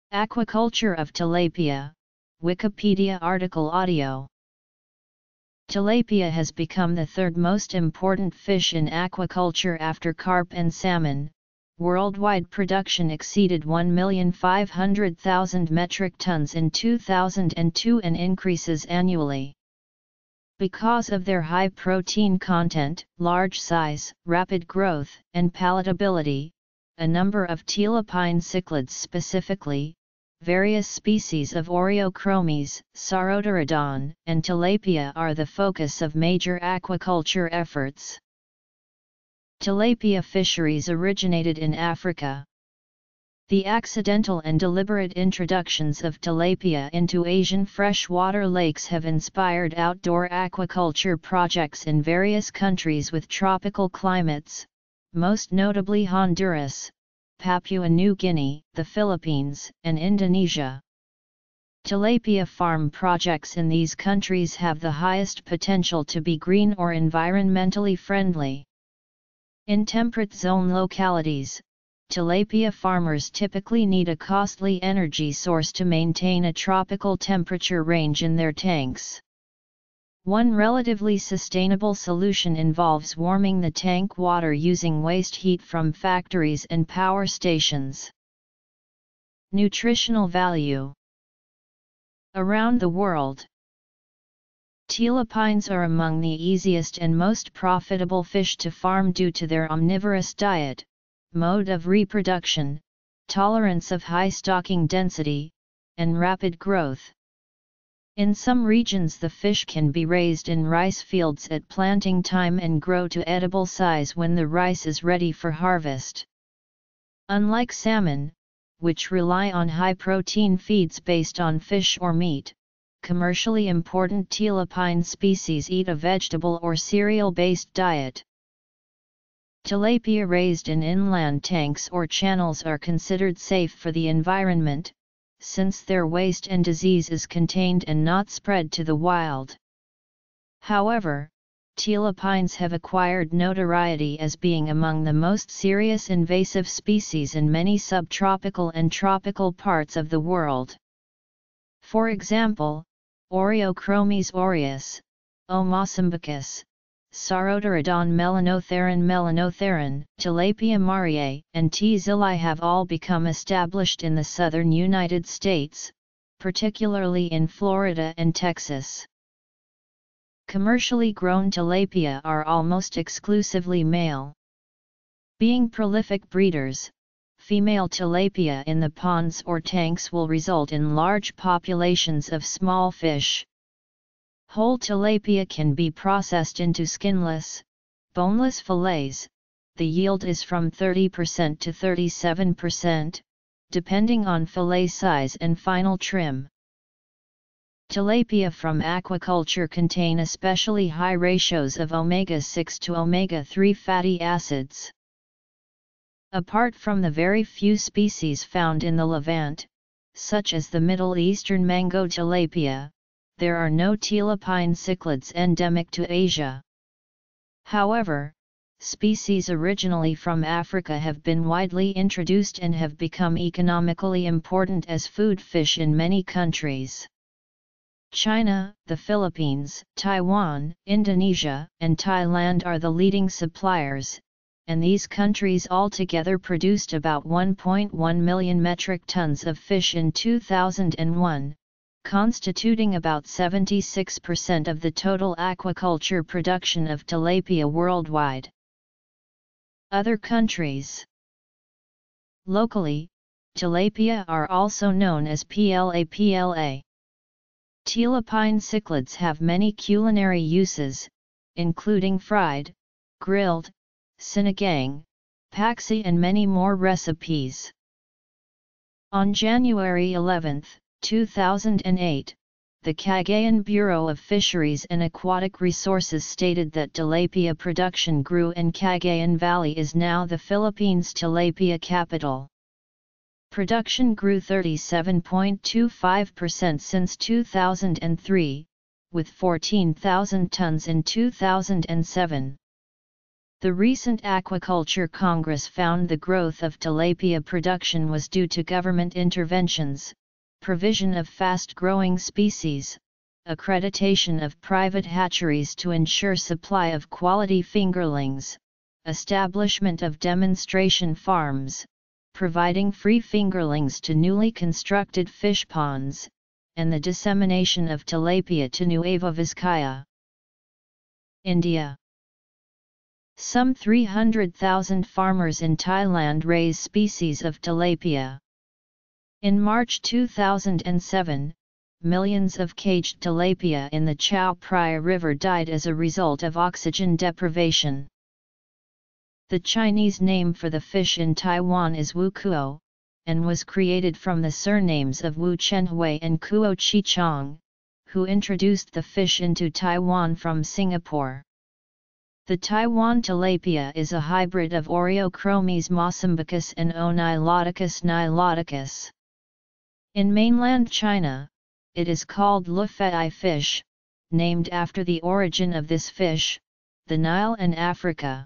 Aquaculture of tilapia, Wikipedia article audio. Tilapia has become the third most important fish in aquaculture after carp and salmon. Worldwide production exceeded 1,500,000 metric tons in 2002 and increases annually. Because of their high protein content, large size, rapid growth, and palatability, a number of tilapine cichlids, specifically various species of Oreochromes, Sauroterodon, and tilapia, are the focus of major aquaculture efforts. Tilapia fisheries originated in Africa. The accidental and deliberate introductions of tilapia into Asian freshwater lakes have inspired outdoor aquaculture projects in various countries with tropical climates, most notably Honduras, Papua New Guinea, the Philippines, and Indonesia. Tilapia farm projects in these countries have the highest potential to be green or environmentally friendly. In temperate zone localities, tilapia farmers typically need a costly energy source to maintain a tropical temperature range in their tanks. One relatively sustainable solution involves warming the tank water using waste heat from factories and power stations. Nutritional value. Around the world, tilapines are among the easiest and most profitable fish to farm due to their omnivorous diet, mode of reproduction, tolerance of high stocking density, and rapid growth. In some regions the fish can be raised in rice fields at planting time and grow to edible size when the rice is ready for harvest. Unlike salmon, which rely on high-protein feeds based on fish or meat, commercially important tilapine species eat a vegetable or cereal-based diet. Tilapia raised in inland tanks or channels are considered safe for the environment, since their waste and disease is contained and not spread to the wild. However, tilapines have acquired notoriety as being among the most serious invasive species in many subtropical and tropical parts of the world. For example, Oreochromes aureus, O. mosambikus, Sauroterodon melanotheron, Tilapia mariae, and T. zilli have all become established in the southern United States, particularly in Florida and Texas. Commercially grown tilapia are almost exclusively male. Being prolific breeders, female tilapia in the ponds or tanks will result in large populations of small fish. Whole tilapia can be processed into skinless, boneless fillets. The yield is from 30% to 37%, depending on fillet size and final trim. Tilapia from aquaculture contain especially high ratios of omega-6 to omega-3 fatty acids. Apart from the very few species found in the Levant, such as the Middle Eastern mango tilapia, there are no tilapine cichlids endemic to Asia. However, species originally from Africa have been widely introduced and have become economically important as food fish in many countries. China, the Philippines, Taiwan, Indonesia, and Thailand are the leading suppliers, and these countries altogether produced about 1.1 million metric tons of fish in 2001. Constituting about 76% of the total aquaculture production of tilapia worldwide. Other countries. Locally, tilapia are also known as pla. Tilapine cichlids have many culinary uses, including fried, grilled, sinigang, paksi, and many more recipes. On January 11, 2008, the Cagayan Bureau of Fisheries and Aquatic Resources stated that tilapia production grew and Cagayan Valley is now the Philippines' tilapia capital. Production grew 37.25% since 2003, with 14,000 tons in 2007. The recent Aquaculture Congress found the growth of tilapia production was due to government interventions, provision of fast-growing species, accreditation of private hatcheries to ensure supply of quality fingerlings, establishment of demonstration farms, providing free fingerlings to newly constructed fish ponds, and the dissemination of tilapia to Nueva Vizcaya. India. Some 300,000 farmers in Thailand raise species of tilapia. In March 2007, millions of caged tilapia in the Chao Phraya River died as a result of oxygen deprivation. The Chinese name for the fish in Taiwan is Wu Kuo, and was created from the surnames of Wu Chenhui and Kuo Chichong, who introduced the fish into Taiwan from Singapore. The Taiwan tilapia is a hybrid of Oreochromis mossambicus and O. niloticus niloticus. In mainland China, it is called Lufei fish, named after the origin of this fish, the Nile and Africa.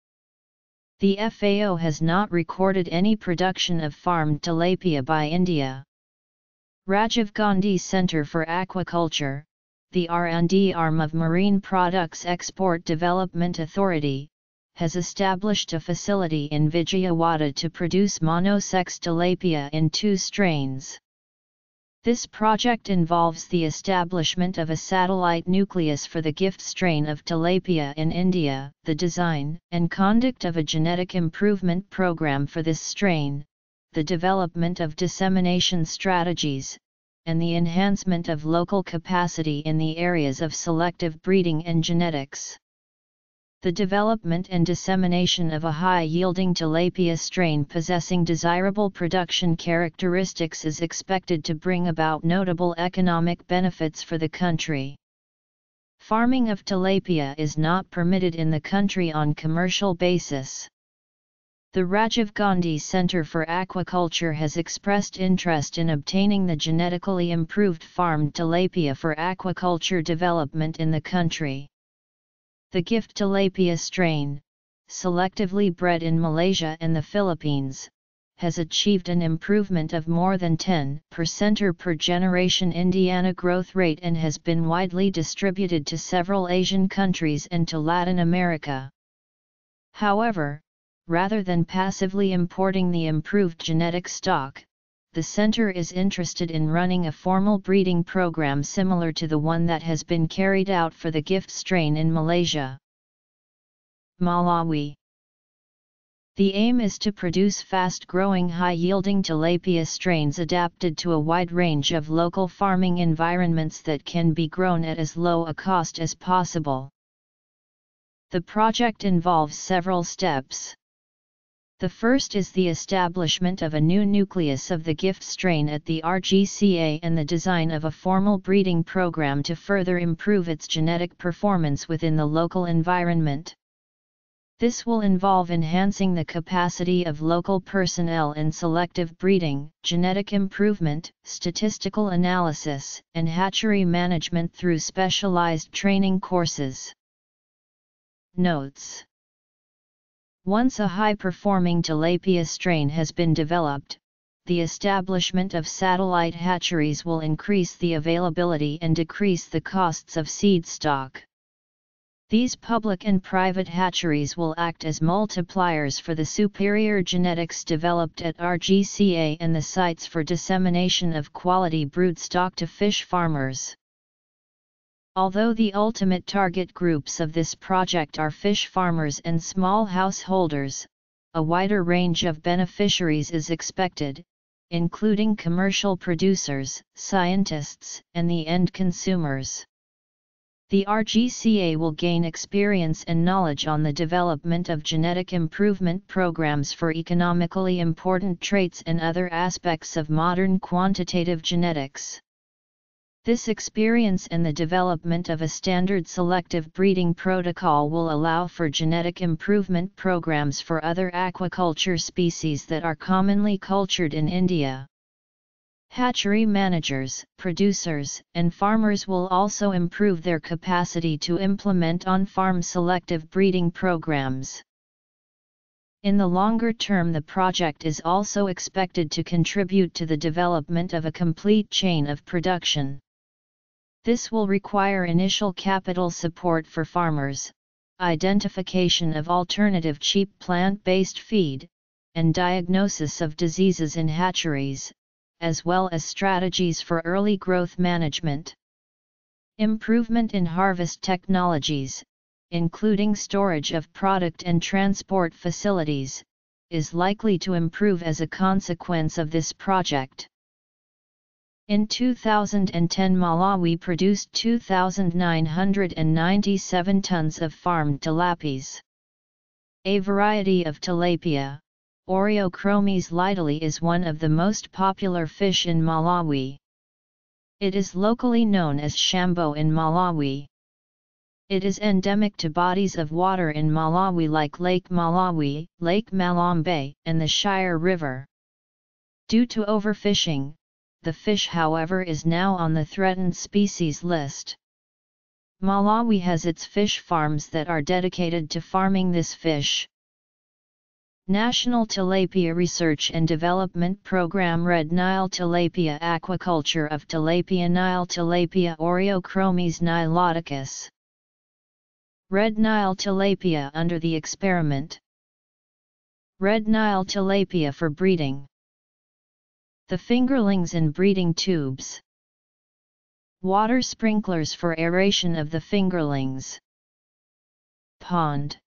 The FAO has not recorded any production of farmed tilapia by India. Rajiv Gandhi Centre for Aquaculture, the R&D arm of Marine Products Export Development Authority, has established a facility in Vijayawada to produce monosex tilapia in 2 strains. This project involves the establishment of a satellite nucleus for the gift strain of tilapia in India, the design and conduct of a genetic improvement program for this strain, the development of dissemination strategies, and the enhancement of local capacity in the areas of selective breeding and genetics. The development and dissemination of a high-yielding tilapia strain possessing desirable production characteristics is expected to bring about notable economic benefits for the country. Farming of tilapia is not permitted in the country on commercial basis. The Rajiv Gandhi Centre for Aquaculture has expressed interest in obtaining the genetically improved farmed tilapia for aquaculture development in the country. The gift tilapia strain, selectively bred in Malaysia and the Philippines, has achieved an improvement of more than 10% per generation Indiana growth rate and has been widely distributed to several Asian countries and to Latin America. However, rather than passively importing the improved genetic stock, the center is interested in running a formal breeding program similar to the one that has been carried out for the gift strain in Malaysia. Malawi. The aim is to produce fast-growing high-yielding tilapia strains adapted to a wide range of local farming environments that can be grown at as low a cost as possible. The project involves several steps. The first is the establishment of a new nucleus of the gift strain at the RGCA and the design of a formal breeding program to further improve its genetic performance within the local environment. This will involve enhancing the capacity of local personnel in selective breeding, genetic improvement, statistical analysis, and hatchery management through specialized training courses. Notes: once a high-performing tilapia strain has been developed, the establishment of satellite hatcheries will increase the availability and decrease the costs of seed stock. These public and private hatcheries will act as multipliers for the superior genetics developed at RGCA and the sites for dissemination of quality broodstock to fish farmers. Although the ultimate target groups of this project are fish farmers and small householders, a wider range of beneficiaries is expected, including commercial producers, scientists, and the end consumers. The RGCA will gain experience and knowledge on the development of genetic improvement programs for economically important traits and other aspects of modern quantitative genetics. This experience and the development of a standard selective breeding protocol will allow for genetic improvement programs for other aquaculture species that are commonly cultured in India. Hatchery managers, producers, and farmers will also improve their capacity to implement on-farm selective breeding programs. In the longer term, the project is also expected to contribute to the development of a complete chain of production. This will require initial capital support for farmers, identification of alternative cheap plant-based feed, and diagnosis of diseases in hatcheries, as well as strategies for early growth management. Improvement in harvest technologies, including storage of product and transport facilities, is likely to improve as a consequence of this project. In 2010, Malawi produced 2,997 tons of farmed tilapias. A variety of tilapia, Oreochromis lideli, is one of the most popular fish in Malawi. It is locally known as shambo in Malawi. It is endemic to bodies of water in Malawi like Lake Malawi, Lake Malombe, and the Shire River. Due to overfishing, the fish, however, is now on the threatened species list. Malawi has its fish farms that are dedicated to farming this fish. National Tilapia Research and Development Program. Red Nile Tilapia Aquaculture of Tilapia Nile Tilapia Oreochromis niloticus. Red Nile Tilapia under the experiment. Red Nile Tilapia for breeding. The fingerlings in breeding tubes. Water sprinklers for aeration of the fingerlings. Pond.